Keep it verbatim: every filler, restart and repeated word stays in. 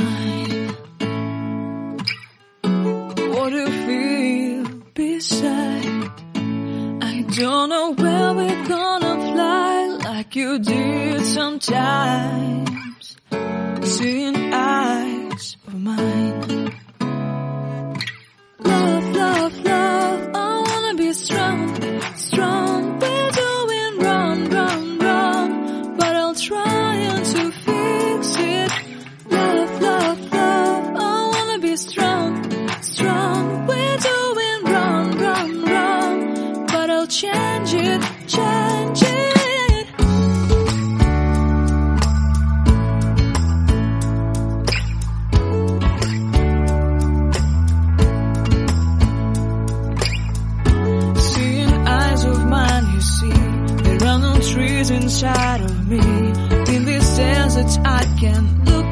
mine. What do you feel beside? I don't know where we're gonna fly like you did sometimes. Seeing eyes of mine. Love, love, love, I wanna be strong, strong. We're doing wrong, wrong, wrong, but I'll try to fix it. Love, love, love, I wanna be strong, strong. We're doing wrong, wrong, wrong, but I'll change it, change it. Trees inside of me, in this desert I can look